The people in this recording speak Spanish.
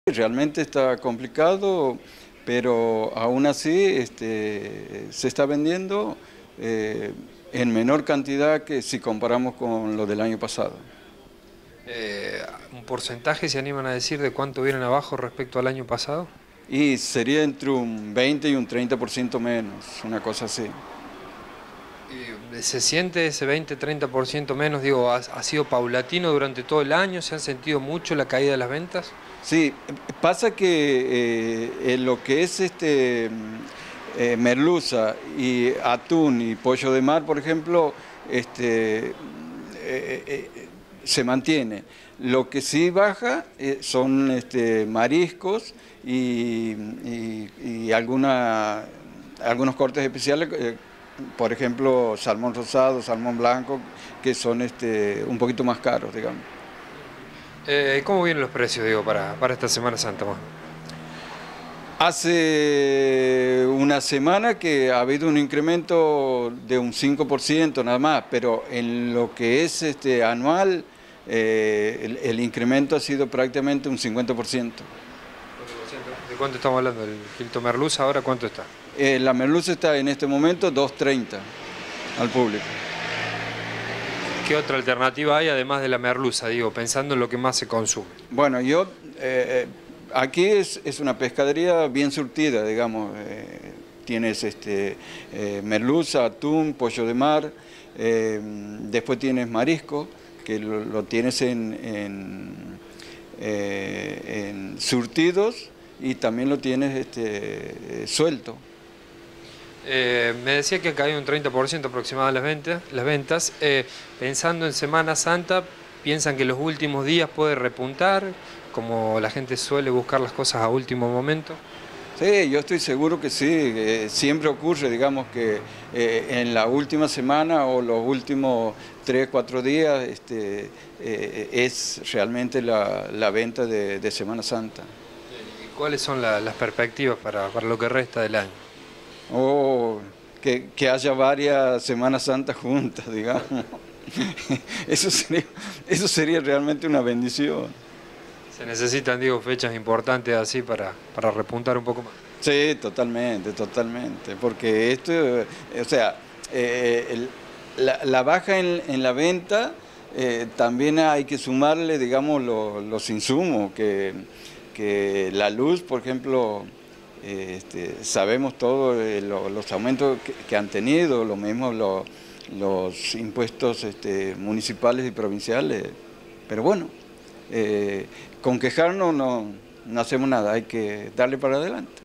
Realmente está complicado, pero aún así se está vendiendo en menor cantidad que si comparamos con lo del año pasado. ¿Un porcentaje se animan a decir de cuánto vienen abajo respecto al año pasado? Y sería entre un 20 y un 30% menos, una cosa así. ¿Se siente ese 20-30% menos? Digo, ¿ha sido paulatino durante todo el año? ¿Se han sentido mucho la caída de las ventas? Sí, pasa que en lo que es merluza y atún y pollo de mar, por ejemplo, se mantiene. Lo que sí baja son mariscos y algunos cortes especiales, por ejemplo, salmón rosado, salmón blanco, que son un poquito más caros, digamos. ¿Cómo vienen los precios, digo, para esta Semana Santa, más? Hace una semana que ha habido un incremento de un 5% nada más, pero en lo que es anual, el incremento ha sido prácticamente un 50%. ¿De cuánto estamos hablando? ¿El kilito merluza ahora cuánto está? La merluza está en este momento 2.30 al público. ¿Qué otra alternativa hay además de la merluza, digo, pensando en lo que más se consume? Bueno, aquí es una pescadería bien surtida, digamos. Tienes merluza, atún, pollo de mar, después tienes marisco, que lo tienes en surtidos y también lo tienes suelto. Me decía que ha caído un 30% aproximadamente las ventas. Pensando en Semana Santa, ¿piensan que los últimos días puede repuntar, como la gente suele buscar las cosas a último momento? Sí, yo estoy seguro que sí. Siempre ocurre, digamos, que en la última semana o los últimos 3, 4 días es realmente la venta de Semana Santa. ¿Y cuáles son las perspectivas para lo que resta del año? O que haya varias Semanas Santas juntas, digamos. Eso sería realmente una bendición. Se necesitan, digo, fechas importantes así para repuntar un poco más. Sí, totalmente, totalmente. Porque esto, o sea, la baja en la venta, también hay que sumarle, digamos, los insumos, que la luz, por ejemplo, sabemos todos los aumentos que han tenido, lo mismo los impuestos municipales y provinciales. Pero bueno, con quejarnos no hacemos nada, hay que darle para adelante.